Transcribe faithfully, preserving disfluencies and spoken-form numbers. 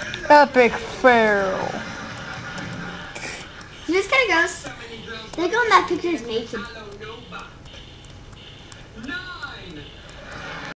Epic fail. This guy goes. They go in that picture is naked.